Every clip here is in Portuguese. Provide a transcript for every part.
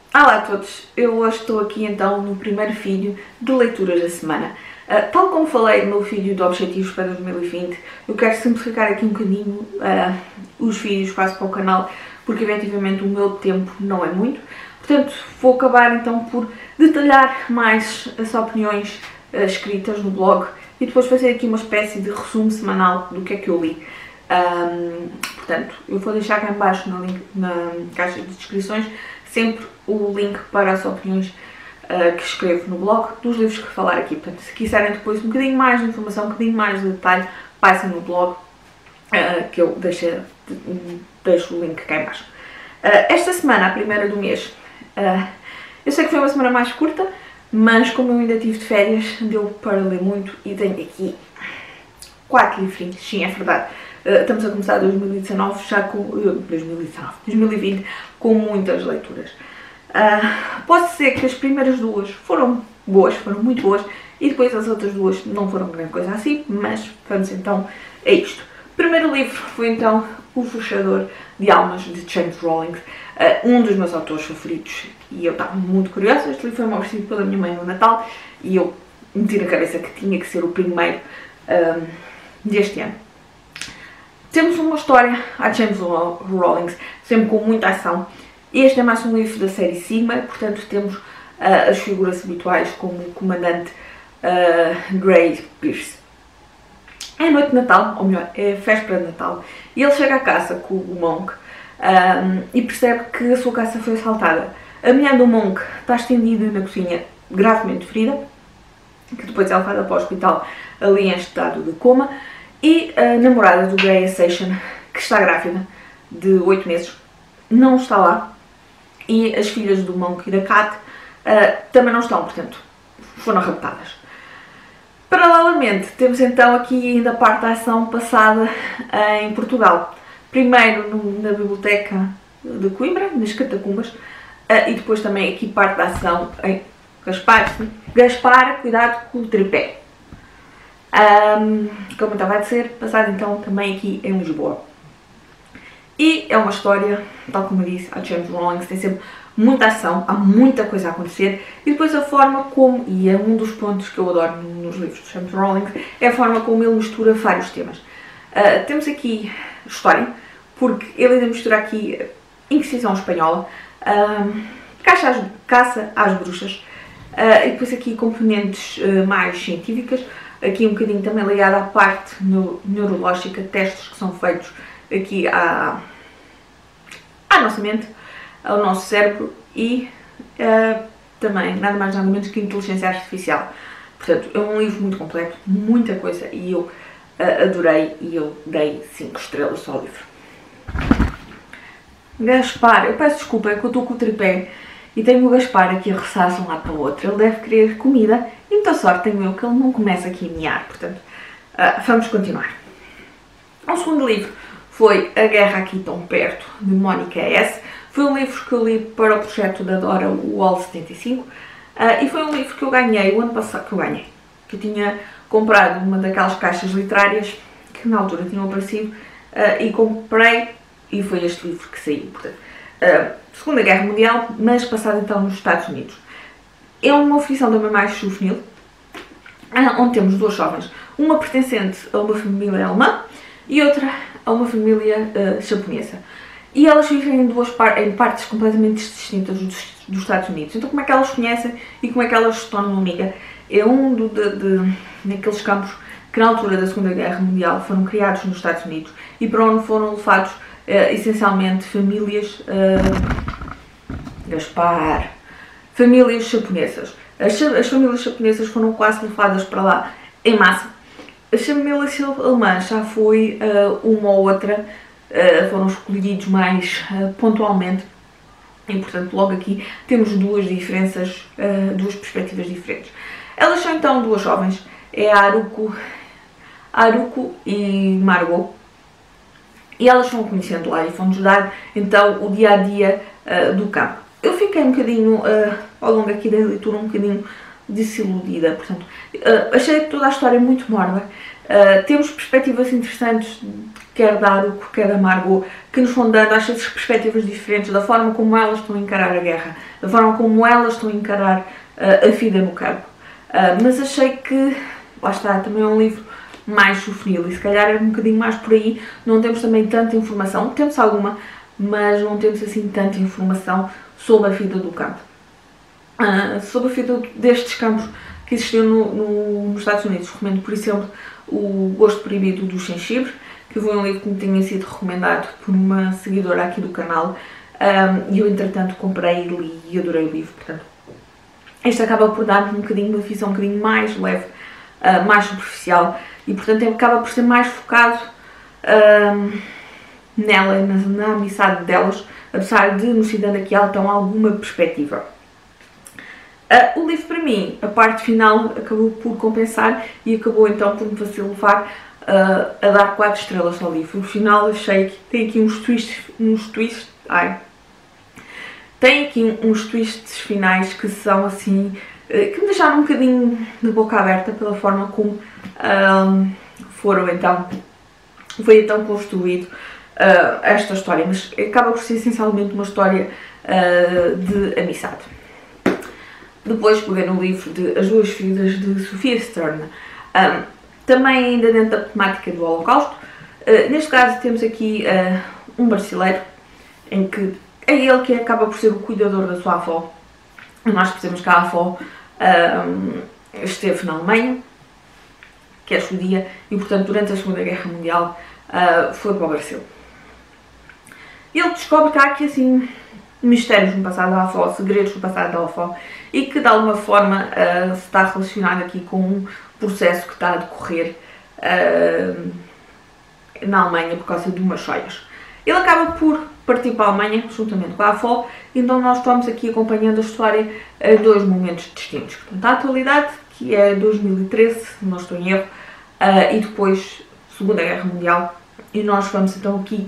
Olá a todos, eu hoje estou aqui então no primeiro vídeo de leituras da semana. Tal como falei no vídeo de objetivos para 2020, eu quero simplificar aqui um bocadinho os vídeos quase para o canal, porque efetivamente o meu tempo não é muito. Portanto, vou acabar então por detalhar mais as opiniões escritas no blog e depois fazer aqui uma espécie de resumo semanal do que é que eu li. Portanto, eu vou deixar cá em baixo na caixa de descrições sempre o link para as opiniões que escrevo no blog dos livros que falar aqui. Portanto, se quiserem depois um bocadinho mais de informação, um bocadinho mais de detalhe, passem no blog que eu deixo o link cá em baixo. Esta semana, a primeira do mês, eu sei que foi uma semana mais curta, mas como eu ainda tive de férias, deu para ler muito e tenho aqui 4 livrinhos, sim, é verdade. Estamos a começar 2019 já com 2020 com muitas leituras. Posso dizer que as primeiras duas foram boas, foram muito boas, e depois as outras duas não foram grande coisa assim, mas vamos então a isto. O primeiro livro foi então O Forjador de Almas, de James Rollins, um dos meus autores favoritos, e eu estava muito curiosa. Este livro foi-me oferecido pela minha mãe no Natal e eu meti na cabeça que tinha que ser o primeiro deste ano. Temos uma história a James Rollins, sempre com muita ação. Este é mais um livro da série Sigma, portanto temos as figuras habituais como o comandante Grey Pierce. É noite de Natal, ou melhor, é véspera de Natal, e ele chega à casa com o Monk e percebe que a sua casa foi assaltada. A mulher do Monk está estendida na cozinha, gravemente ferida, que depois é levada para o hospital ali em estado de coma. E a namorada do Grey Station, que está grávida de 8 meses, não está lá. E as filhas do Monk e da Cat também não estão, portanto, foram raptadas. Paralelamente, temos então aqui ainda a parte da ação passada em Portugal. Primeiro na Biblioteca de Coimbra, nas Catacumbas, e depois também aqui parte da ação em Gaspar, cuidado com o tripé. Como estava a dizer, passado então também aqui em Lisboa. E é uma história, tal como eu disse, a James Rollins tem sempre muita ação, há muita coisa a acontecer, e depois a forma como, e é um dos pontos que eu adoro nos livros de James Rollins, é a forma como ele mistura vários temas. Temos aqui história, porque ele ainda mistura aqui Inquisição Espanhola, caça às bruxas, e depois aqui componentes mais científicas, aqui um bocadinho também ligado à parte neurológica, testes que são feitos aqui à nossa mente, ao nosso cérebro, e também nada mais nada menos que inteligência artificial. Portanto, é um livro muito completo, muita coisa, e eu adorei, e eu dei 5 estrelas ao livro. Gaspar, eu peço desculpa, é que eu estou com o tripé e tenho o Gaspar aqui a roçar de um lado para o outro. Ele deve querer comida e muita sorte tenho eu que ele não começa aqui a miar. Portanto, vamos continuar. O segundo livro foi A Guerra Aqui Tão Perto, de Mónica S. Foi um livro que eu li para o projeto da Dora Wall 75 e foi um livro que eu ganhei o ano passado, que eu tinha comprado uma daquelas caixas literárias que na altura tinham aparecido e comprei, e foi este livro que saiu. Portanto, Segunda Guerra Mundial, mas passado então nos Estados Unidos. É uma ficção também mais juvenil, onde temos duas jovens, uma pertencente a uma família alemã e outra a uma família japonesa. E elas vivem em partes completamente distintas dos Estados Unidos. Então como é que elas conhecem e como é que elas se tornam amigas? É um daqueles campos que na altura da Segunda Guerra Mundial foram criados nos Estados Unidos e para onde foram levados essencialmente famílias famílias japonesas. As famílias japonesas foram quase levadas para lá em massa. As famílias alemãs já foi uma ou outra, foram escolhidos mais pontualmente, e portanto logo aqui temos duas diferenças, duas perspectivas diferentes. Elas são então duas jovens, é a Haruko e Margot, e elas vão conhecendo lá e vão-nos dar então o dia a dia do campo. Eu fiquei um bocadinho, ao longo aqui da leitura, um bocadinho desiludida, portanto, achei toda a história muito morna. Temos perspectivas interessantes, quer dar, o que quer da Margot, que nos vão dando às vezes perspectivas diferentes da forma como elas estão a encarar a guerra, da forma como elas estão a encarar a vida no campo. Mas achei que, lá está, também é um livro mais juvenil e se calhar é um bocadinho mais por aí. Não temos também tanta informação, temos alguma, mas não temos assim tanta informação sobre a vida do campo. Sobre a vida destes campos que existiam nos Estados Unidos. Recomendo, por exemplo, O Gosto Proibido do Gengibre, que foi um livro que me tinha sido recomendado por uma seguidora aqui do canal, e eu entretanto comprei e li e adorei o livro. Portanto, este acaba por dar-me um bocadinho uma visão um bocadinho mais leve, mais superficial, e portanto acaba por ser mais focado nela, na amizade delas, apesar de nos dando aqui então alguma perspectiva. O livro, para mim, a parte final acabou por compensar e acabou então por me fazer levar a dar 4 estrelas ao livro. No final achei que tem aqui uns twists finais que são assim, que me deixaram um bocadinho de boca aberta pela forma como foi então construído esta história, mas acaba por ser essencialmente uma história de amizade. Depois peguei no livro de As Duas Filhas de Sophia Stern, também ainda dentro da temática do Holocausto. Neste caso temos aqui um brasileiro, em que é ele que acaba por ser o cuidador da sua avó. Nós percebemos que a avó esteve na Alemanha, que é judia, e portanto durante a Segunda Guerra Mundial foi para o Brasil. Ele descobre que há aqui assim mistérios no passado da avó, segredos no passado da avó, e que de alguma forma está relacionado aqui com um processo que está a decorrer na Alemanha por causa de umas joias. Ele acaba por partir para a Alemanha juntamente com a avó, então nós estamos aqui acompanhando a história em 2 momentos distintos. Portanto, a atualidade, que é 2013, se não estou em erro, e depois Segunda Guerra Mundial, e nós vamos então aqui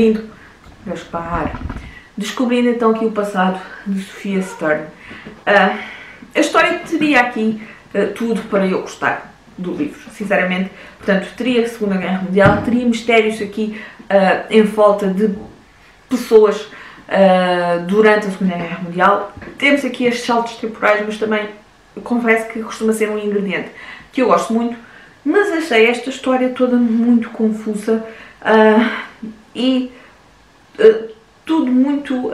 descobrindo então aqui o passado de Sophia Stern. A história teria aqui tudo para eu gostar do livro, sinceramente. Portanto, teria a Segunda Guerra Mundial, teria mistérios aqui em volta de pessoas durante a Segunda Guerra Mundial. Temos aqui estes saltos temporais, mas também confesso que costuma ser um ingrediente que eu gosto muito, mas achei esta história toda muito confusa e tudo muito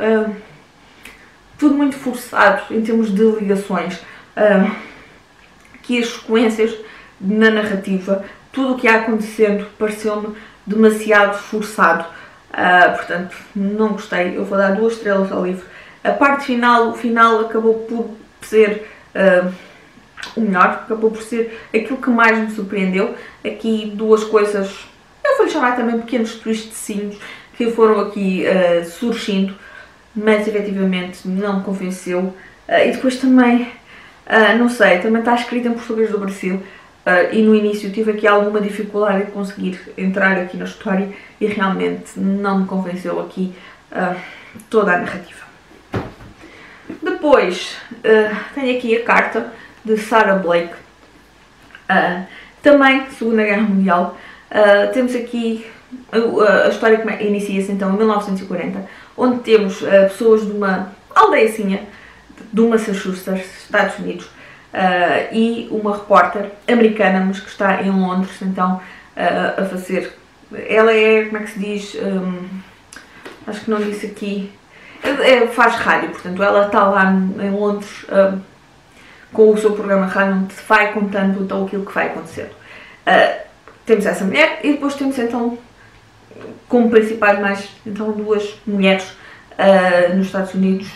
forçado em termos de ligações, que as sequências na narrativa, tudo o que ia acontecendo pareceu-me demasiado forçado, portanto não gostei. Eu vou dar 2 estrelas ao livro. A parte final, o final acabou por ser o melhor, acabou por ser aquilo que mais me surpreendeu. Aqui 2 coisas, eu vou-lhe chamar também pequenos twistzinhos, que foram aqui surgindo, mas efetivamente não me convenceu. E depois também, não sei, também está escrito em português do Brasil, e no início tive aqui alguma dificuldade em conseguir entrar aqui na história e realmente não me convenceu aqui toda a narrativa. Depois tenho aqui a carta de Sarah Blake, também Segunda Guerra Mundial. Temos aqui a história que inicia-se então em 1940, onde temos pessoas de uma aldeiazinha do Massachusetts, Estados Unidos, e uma repórter americana, mas que está em Londres, então a fazer. Ela é, como é que se diz? Acho que não disse aqui. Faz rádio, portanto, ela está lá em Londres com o seu programa de rádio, onde vai contando então aquilo que vai acontecendo. Temos essa mulher e depois temos então, como principais, mais então 2 mulheres nos Estados Unidos,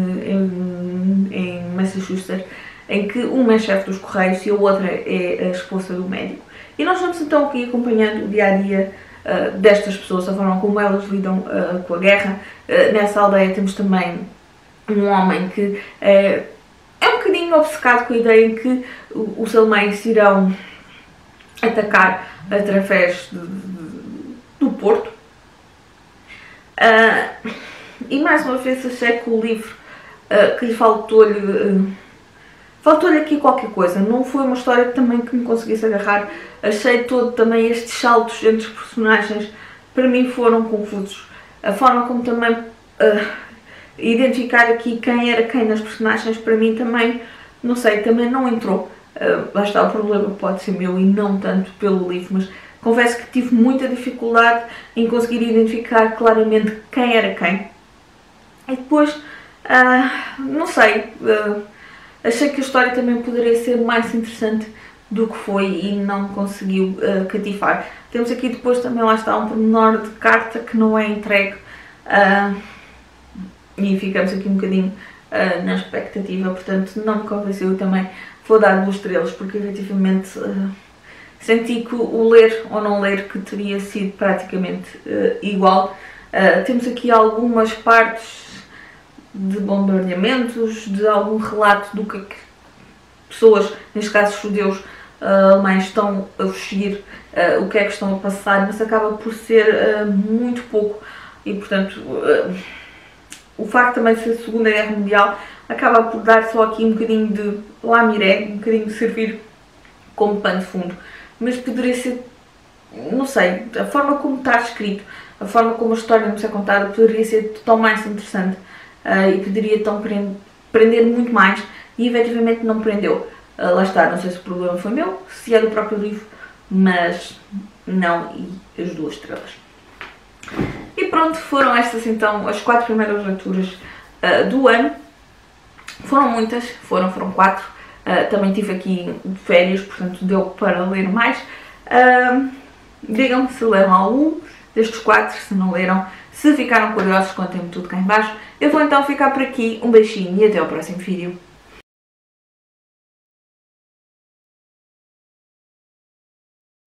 em Massachusetts, em que uma é chefe dos Correios e a outra é a esposa do médico. E nós vamos então aqui acompanhando o dia-a-dia destas pessoas, a forma como elas lidam com a guerra. Nessa aldeia temos também um homem que é um bocadinho obcecado com a ideia em que os alemães irão atacar através do Porto. E mais uma vez achei que o livro que lhe faltou-lhe aqui qualquer coisa. Não foi uma história também que me conseguisse agarrar. Achei todo também estes saltos entre os personagens para mim foram confusos. A forma como também identificar aqui quem era quem nas personagens, para mim também, não sei, também não entrou. Lá está, o problema pode ser meu e não tanto pelo livro, mas confesso que tive muita dificuldade em conseguir identificar claramente quem era quem. E depois, não sei, achei que a história também poderia ser mais interessante do que foi e não conseguiu cativar. Temos aqui depois também, lá está, um pormenor de carta que não é entregue e ficamos aqui um bocadinho na expectativa, portanto não me convenceu. Eu também vou dar 2 estrelas porque efetivamente senti que o ler ou não ler que teria sido praticamente igual. Temos aqui algumas partes de bombardeamentos, de algum relato do que pessoas, neste caso judeus, alemães, estão a fugir, o que é que estão a passar, mas acaba por ser muito pouco e, portanto, o facto também de ser a Segunda Guerra Mundial acaba por dar só aqui um bocadinho de lamiré, um bocadinho de servir como pano de fundo, mas poderia ser, não sei, a forma como está escrito, a forma como a história nos é contada poderia ser tão mais interessante e poderia tão prender muito mais e efetivamente não prendeu. Lá está, não sei se o problema foi meu, se é do próprio livro, mas não, e as 2 estrelas. E pronto, foram estas então as 4 primeiras leituras do ano. Foram muitas, foram 4. Também tive aqui férias, portanto deu para ler mais. Digam-me se leram algum destes 4, se não leram. Se ficaram curiosos, contem-me tudo cá em baixo. Eu vou então ficar por aqui. Um beijinho e até ao próximo vídeo.